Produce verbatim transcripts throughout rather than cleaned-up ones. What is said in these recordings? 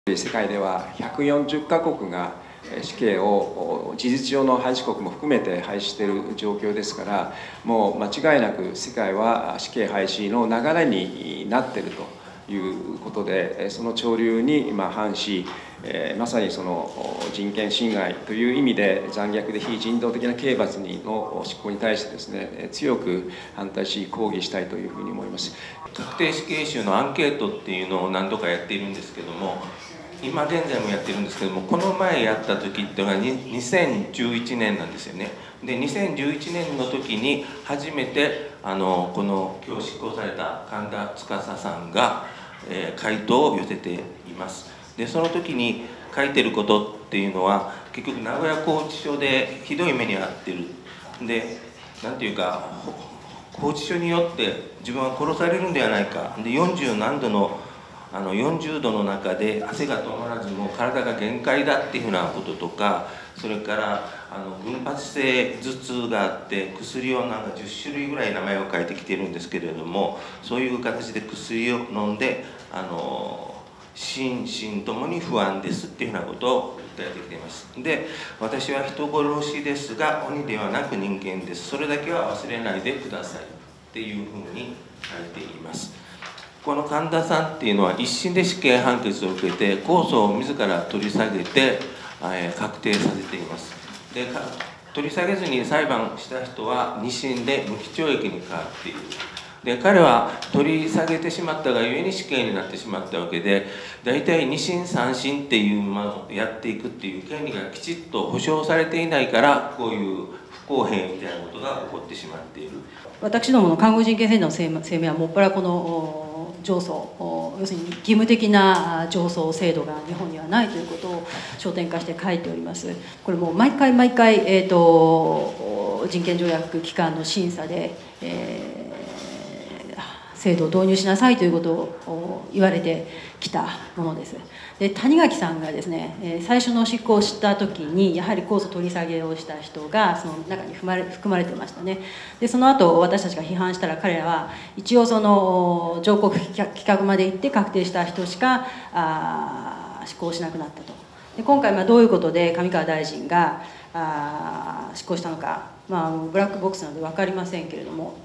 世界ではひゃくよんじゅっかこくが死刑を事実上の廃止国も含めて廃止している状況ですから、もう間違いなく世界は死刑廃止の流れになっているということで、その潮流に今反し、まさにその人権侵害という意味で残虐で非人道的な刑罰の執行に対してですね、強く反対し抗議したいというふうに思います。 確定死刑囚のアンケートっていうのを何度かやっているんですけども、今現在もやってるんですけども、この前やった時っていうのがにせんじゅういちねんなんですよね。でにせんじゅういちねんの時に初めてあのこの今日執行された神田司さんが、えー、回答を寄せています。でその時に書いてることっていうのは、結局名古屋拘置所でひどい目に遭ってる。でなんていうか、拘置所によって自分は殺されるんではないか。でよんじゅうなんどのあのよんじゅうどの中で汗が止まらずもう体が限界だっていうふうなこととか、それからあの群発性頭痛があって薬をなんかじゅっしゅるいぐらい名前を書いてきてるんですけれども、そういう形で薬を飲んであの心身ともに不安ですっていうふうなことを訴えてきています。で私は人殺しですが鬼ではなく人間です、それだけは忘れないでくださいっていうふうに書いています。この神田さんっていうのは一審で死刑判決を受けて控訴を自ら取り下げて、えー、確定させています。で取り下げずに裁判した人は二審で無期懲役に変わっている。で彼は取り下げてしまったがゆえに死刑になってしまったわけで、大体二審三審っていうのをやっていくっていう権利がきちっと保障されていないから、こういう不公平みたいなことが起こってしまっている。 私どもの看護人権制度の声明はもっぱらこの上訴、要するに義務的な上訴制度が日本にはないということを焦点化して書いております。これも毎回毎回、えー、と人権条約機関の審査で、えー、制度を導入しなさいということを言われてきたものです。で谷垣さんがですね、最初の執行を知った時にやはり控訴取り下げをした人がその中に含まれ、含まれてましたね。でその後私たちが批判したら、彼らは一応その上告棄却まで行って確定した人しかあ執行しなくなったと。で今回まあどういうことで上川大臣があ執行したのか、まあ、ブラックボックスなので分かりませんけれども、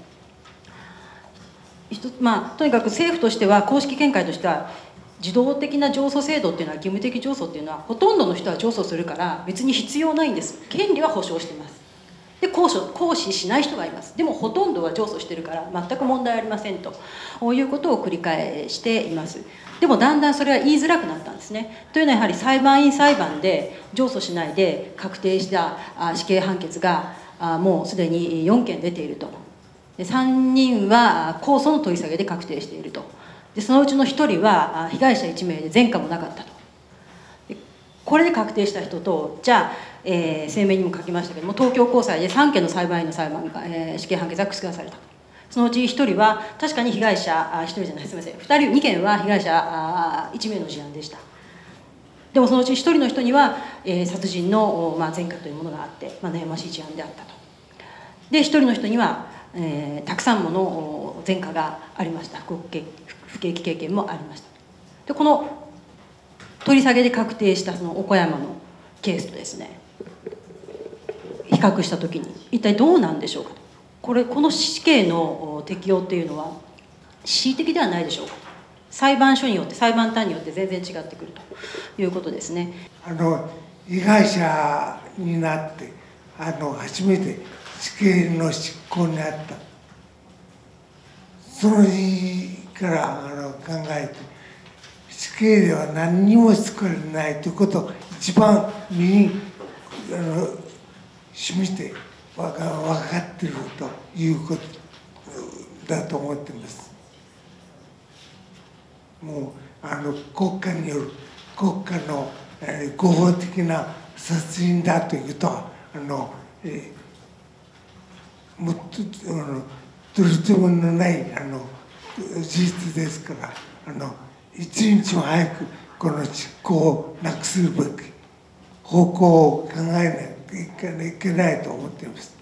まあ、とにかく政府としては公式見解としては、自動的な上訴制度っていうのは、義務的上訴っていうのはほとんどの人は上訴するから別に必要ないんです。権利は保障しています。で行使行使しない人がいます。でもほとんどは上訴してるから全く問題ありませんということを繰り返しています。でもだんだんそれは言いづらくなったんですね。というのはやはり裁判員裁判で上訴しないで確定した死刑判決がもうすでによんけん出ていると。でさんにんは控訴の取り下げで確定していると。でそのうちのひとりは被害者いちめいで前科もなかったと。でこれで確定した人と、じゃあ、えー、声明にも書きましたけども、東京高裁でさんけんの裁判員の裁判が、えー、死刑判決が覆された。そのうちひとりは確かに被害者あひとりじゃないすみませんふたりにけんは被害者いちめいの事案でした。でもそのうちひとりの人には、えー、殺人の、まあ、前科というものがあって、まあ、悩ましい事案であったと。でひとりの人には、えー、たくさんもの前科がありました。不刑期経験もありました。でこの取り下げで確定したその岡山のケースとですね比較した時に一体どうなんでしょうかと。これこの死刑の適用っていうのは恣意的ではないでしょうかと。裁判所によって裁判単によって全然違ってくるということですね。 あの被害者になってあの初めて死刑の執行にあった。その日からあの考えて、死刑では何にも救われないということを一番身にあの染みて分か、分かっているということだと思っています。もうあの国家による国家の、えー、合法的な殺人だということはあの、えー、もっとあの取り留めのないあの事実ですから、あの一日も早くこの執行をなくすべき方向を考えなきゃいけないと思っています。